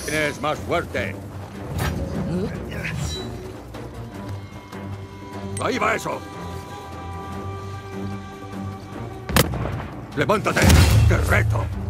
¿Quién es más fuerte? ¡Ahí va eso! ¡Levántate! ¡Te reto!